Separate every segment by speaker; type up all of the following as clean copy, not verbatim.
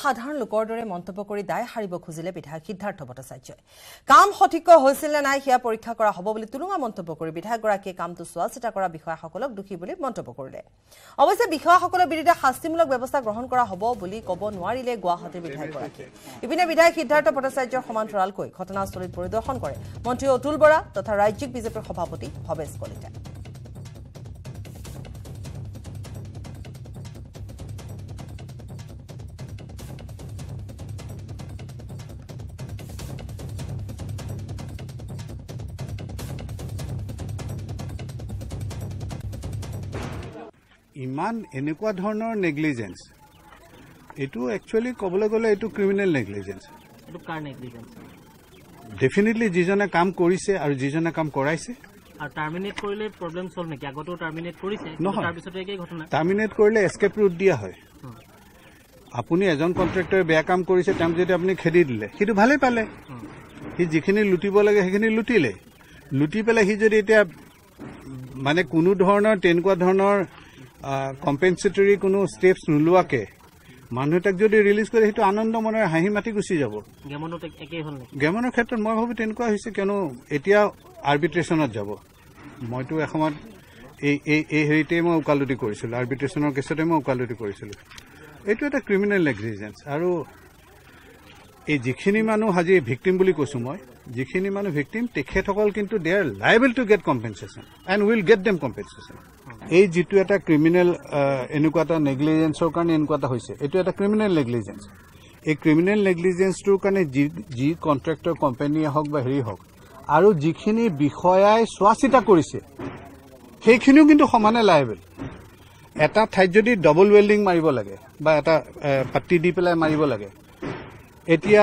Speaker 1: সাধাৰণ লোকৰ দৰে মন্তব্য কৰি দায় সাৰিব খুজিলে বিধায়ক সিদ্ধাৰ্থ ভট্টাচাৰ্যই কাম সঠিক হৈছিল নে নাই হিয়া পৰীক্ষা কৰা হ'ব বুলি তুলুঙা মন্তব্য কৰি বিধায়কগৰাকীয়ে কামটো চোৱা চিতা কৰা বিষয়াসকলক দোষী বুলি মন্তব্য কৰিলে অৱশ্যে বিষয়াসকলৰ বিৰুদ্ধে শাস্তিমূলক ব্যৱস্থা গ্ৰহণ কৰা হ'ব বুলি ক'ব নোৱাৰিলে গুৱাহাটীৰ বিধায়কগৰাকীয়ে ইপিনে বিধায়ক সিদ্ধাৰ্থ ভট্টাচাৰ্যৰ সমান্তৰালকৈ ঘটনাস্থলীত পৰিদৰ্শন কৰে মন্ত্ৰী অতুল বৰা তথা ৰাজ্যিক বিজেপিৰ সভাপতি ভৱেশ কলিতা
Speaker 2: ইমান এনেকুৱা ধৰণৰ নেগলিজেন্স এটো একচুয়ালি কবলৈ গলে এটো ক্ৰিমিনেল নেগলিজেন্স
Speaker 3: এটো কাৰ নেগলিজেন্স
Speaker 2: ডেফিনেটলি যিজনে কাম কৰিছে আৰু যিজনে কাম কৰাইছে
Speaker 3: আৰু টাৰ্মিনেট কৰিলে প্ৰবলেম সলভ নেকি আগতো টাৰ্মিনেট কৰিছে তাৰ পিছতে একেই ঘটনা
Speaker 2: টাৰ্মিনেট কৰিলে এস্কেপ ৰুট দিয়া হয় আপুনি এজন কন্ট্ৰাক্টৰে বেয়া কাম কৰিছে তাম যদি আপুনি খেদি দিলে হিটো ভালে পালে হি যিখিনি লুটিব লাগে সেইখিনি লুটিলে লুটি পেলে হি যদি এতিয়া মানে কোনো ধৰণৰ তেনেকুৱা ধৰণৰ কম্পেনসেটৰি কোনো স্টেপস নুলুৱাকে মানুহ তাক যদি ৰিলিজ কৰে হেতু আনন্দ মনেৰে হাঁহি মাটি গুছি যাব
Speaker 3: গেমনত একেই হল নেকি
Speaker 2: গেমনৰ ক্ষেত্ৰত মই ভাবো তেনেকুৱা হৈছে কিয়নো এতিয়া আৰ্বিট্ৰেশনত যাব মইতো এসমত এই হেৰিতে মই উকালতি কৰিছিল আৰ্বিট্ৰেশনৰ কেছতে মই উকালতি কৰিছিল এইটো এটা ক্ৰিমিনেল নেগলিজেন্স আৰু এই যিখিনি মানুহ আজি ভিকটিম বুলি কৈছো মই যিখিনি মানুহ ভিকটিম তেখেতসকল কিন্তু they are liable to get compensation and will get them compensation এই যেটো এটা ক্ৰিমিনেল এনেকুৱা এটা নেগলিজেন্সৰ কাৰণে এনেকুৱা এটা হৈছে এটো এটা ক্ৰিমিনেল নেগলিজেন্স এই ক্ৰিমিনেল নেগলিজেন্সটোৰ কাৰণে যি কন্ট্ৰাক্টৰ কোম্পানী হওক বা হেৰি হওক আৰু যিখিনি বিষয়াই চোৱাচিতা কৰিছে সেইখিনিও কিন্তু সমানে লাইবল এটা ঠাইত যদি ডাবল ৱেল্ডিং মাৰিব লাগে বা এটা পাট্টি দি পেলাই মাৰিব লাগে এতিয়া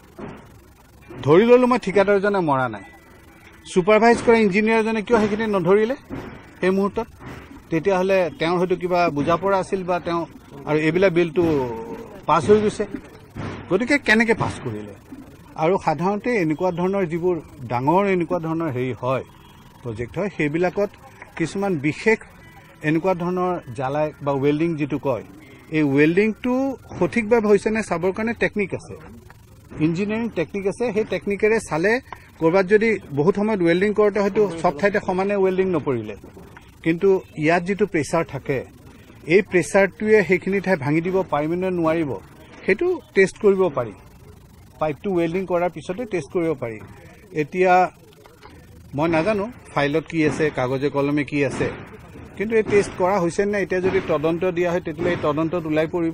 Speaker 2: ধৰি ললো মই ঠিকাদাৰজনে মৰা নাই সুপাৰভাইজ কৰা ইঞ্জিনিয়াৰজনে কিয় সেইখিনি নধৰিলে এই মুহূৰ্তত তেতিয়া হলে তেওঁ হয়তো কিবা বুজা পৰা আছিল বা তেওঁ আৰু এইবিলা বিলটো পাছ হৈ গৈছে গতিকে কেনেকে পাছ কৰিলে আৰু সাধাৰণতে এনেকুৱা ধৰণৰ যিবোৰ ডাঙৰ এনেকুৱা ধৰণৰ হেৰি হয় প্ৰজেক্ট হয় সেইবিলাকত কিছুমান বিশেষ এনেকুৱা ধৰণৰ জালাই বা ৱেল্ডিং যেটো কয় এই ৱেল্ডিংটো সঠিকভাৱে হৈছে নে চাবৰ কাৰণে টেকনিক আছে ইঞ্জিনিয়াৰিং টেকনিক আছে সেই টেকনিকেৰে চালে কৰবাত যদি বহুত সময়ত ৱেল্ডিং কৰোতে হয়তো সব ঠাইতে সমানে ৱেল্ডিং নপৰিলে কিন্তু ইয়াত যেটো প্ৰেছাৰ থাকে এই প্ৰেছাৰটোৱে সেইখিনি ঠাই ভাঙি দিব পাৰিব নে নোৱাৰিব হেতু টেষ্ট কৰিব পাৰি পাইপটো ৱেল্ডিং কৰাৰ পিছতে টেষ্ট কৰিব পাৰি এতিয়া মই নাজানো ফাইলত কি আছে কাগজে কলমে কি আছে কিন্তু এই টেষ্ট কৰা হৈছে নে এতিয়া যদি তদন্ত দিয়া হয় তেতিয়া এই তদন্তত উলাই পৰিব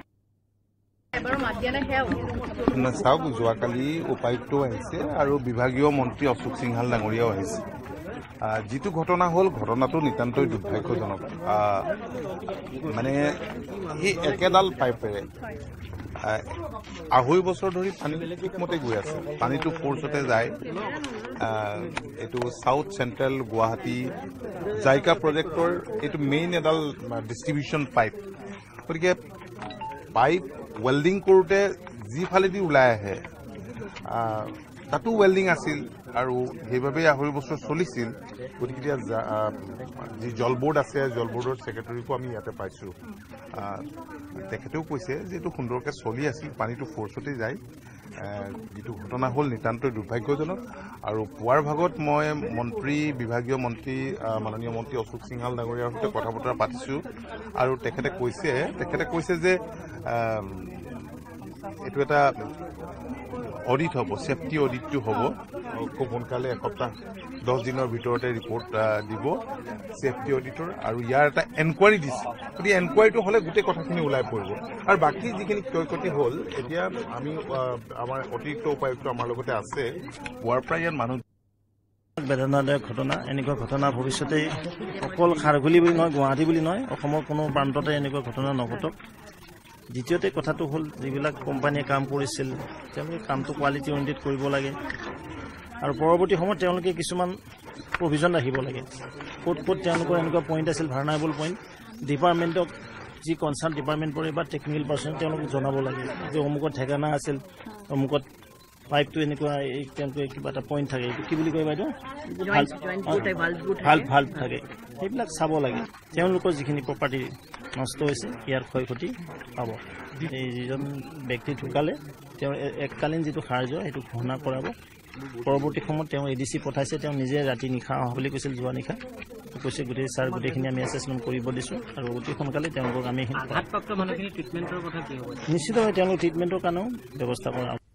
Speaker 4: চাওক যোৱাকালি উপায়ুক্ত আহিছে আৰু বিভাগীয় মন্ত্ৰী অশোক সিংহাল ডাঙৰীয়াও আহিছে যেটো ঘটনা হল ঘটনাটো নিতান্তই দুৰ্ভাগ্যজনক মানে এই একেডাল পাইপেৰে 2.5 বছৰ ধৰি পানী ঠিকমতে গৈ আছে পানীটো ফোৰ্সতে যায় এটো সাউথ সেন্ট্ৰেল গুৱাহাটী জাইকা প্ৰজেক্টৰ এটো মেইন এডাল ডিস্ট্ৰিবিউশন পাইপ গতিকে পাইপ ৱেল্ডিং কৰোতে যি ফালেদি ওলাই আহে তাতো ৱেল্ডিং আছিল আৰু সেইভাবে 2.5 বছৰ চলিছিল গতিকে যি জলবোৰ্ড আছে জলবোৰ্ডৰ সেক্ৰেটাৰীকো আমি ইয়াতে পাইছো তেখেতেও কৈছে যে এটো সুন্দৰকে চলি আছিল পানীটো ফোৰ্সতে যায় যেটো ঘটনা হল নিতান্তই দুৰ্ভাগ্যজনক আৰু পুৱাৰ ভাগত মই মন্ত্ৰী বিভাগীয় মন্ত্ৰী মাননীয় মন্ত্ৰী অশোক সিংহাল ডাঙৰীয়াৰ সৈতে কথা বতৰা পাতিছো আৰু তেখেতে কৈছে যে এটো এটা অডিট হ'ব সেফটি অডিটটো হ'ব খুব সোনকালে এসপ্তাহ 10 দিনৰ ভিতৰতে ৰিপৰ্ট দিব সেফটি অডিটৰ আৰু ইয়াৰ এটা এনকুৱাৰী দিছে গতিকে এনকুৱাৰীটো হলে গোটেই কথাখিনি ওলাই পৰিব আৰু বাকি যিখিনি ক্ষয়ক্ষতি হল এতিয়া আমি আমাৰ অতিৰিক্ত উপায়ুক্ত আমাৰ লগতে আছে পুৱাৰ প্ৰায় ইয়াত মানুহ
Speaker 5: বেদনাদায়ক ঘটনা এনেকুৱা ঘটনা ভৱিষ্যতে অকল খাৰঘুলি বুলি নহয় গুৱাহাটী বুলি নহয় অসমৰ কোনো প্ৰান্ততে এনেকুৱা ঘটনা নঘটক দ্বিতীয়তে কথাটো হল যিবিলাক কোম্পানীয়ে কাম কৰিছিল তেওঁলোকে কামটো কোৱালিটি অৰিয়েণ্টেড কৰিব লাগে আৰু পৰৱৰ্তী সময়ত তেওঁলোকে কিছুমান প্ৰভিজন ৰাখিব লাগে ক'ত তেওঁলোকৰ এনেকুৱা পইণ্ট আছিল ভাৰ্নাবল পইণ্ট ডিপাৰ্টমেণ্টক যি কনচাৰ্ণ ডিপাৰ্টমেণ্ট পৰে বা টেকনিকেল পাৰ্চন তেওঁলোকে জনাব লাগে যে অমুকত ঠিকানা আছিল অমুকত পাইপটো এনেকুৱা তেওঁলোকে কিবা এটা পইণ্ট থাকে কি বুলি কয় বাইদেউ ভাল থাকে সেইবিলাক চাব লাগে তেওঁলোকৰ যিখিনি প্ৰপাৰ্টি নষ্ট হৈছে ইয়াৰ ক্ষয়ক্ষতি পাব এই যিজন ব্যক্তি ঢুকালে তেওঁৰ এককালীন যিটো সাহায্য সেইটো ঘোষণা কৰাব পৰৱৰ্তী সময়ত তেওঁ এডিচি পঠাইছে তেওঁ নিজে ৰাতি নিশা অহা বুলি কৈছিল যোৱা নিশা কৈছে গোটেই ছাৰ গোটেইখিনি আমি এছেছমেণ্ট কৰিব দিছোঁ আৰু অতি সোনকালে তেওঁলোকক আমি
Speaker 3: আঘাতপ্ৰাপ্ত মানুহখিনি ট্ৰিটমেণ্টৰ কথা কি হ'ব
Speaker 5: নিশ্চিতভাৱে তেওঁলোক ট্ৰিটমেণ্টৰ কাৰণেও ব্যৱস্থা কৰা